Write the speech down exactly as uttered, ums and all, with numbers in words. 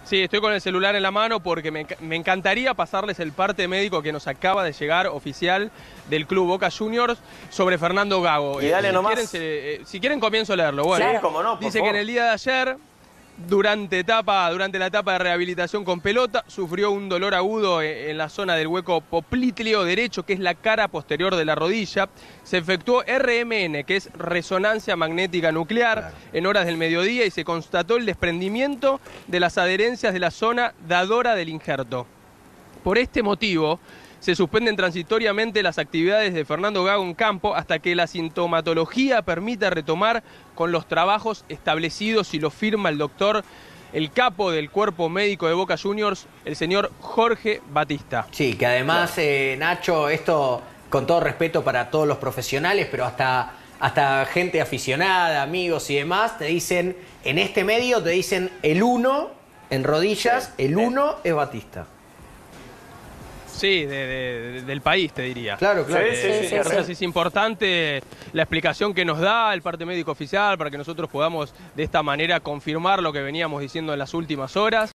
Sí, estoy con el celular en la mano porque me, me encantaría pasarles el parte médico que nos acaba de llegar oficial del Club Boca Juniors sobre Fernando Gago. Y dale eh, nomás. Si quieren, se, eh, si quieren comienzo a leerlo. Bueno, Sí, cómo no, por dice favor. que en el día de ayer, durante, etapa, durante la etapa de rehabilitación con pelota, sufrió un dolor agudo en, en la zona del hueco poplitleo derecho, que es la cara posterior de la rodilla. Se efectuó R M N, que es resonancia magnética nuclear, claro, en horas del mediodía, y se constató el desprendimiento de las adherencias de la zona dadora del injerto. Por este motivo, se suspenden transitoriamente las actividades de Fernando Gago en campo hasta que la sintomatología permita retomar con los trabajos establecidos, y lo firma el doctor, el capo del cuerpo médico de Boca Juniors, el señor Jorge Batista. Sí, que además, eh, Nacho, esto con todo respeto para todos los profesionales, pero hasta, hasta gente aficionada, amigos y demás, te dicen, en este medio te dicen el uno en rodillas, sí, el uno es Batista. Sí, de, de, del país, te diría. Claro, claro. Eh, sí, sí, sí, entonces sí. es importante la explicación que nos da el parte médico oficial para que nosotros podamos de esta manera confirmar lo que veníamos diciendo en las últimas horas.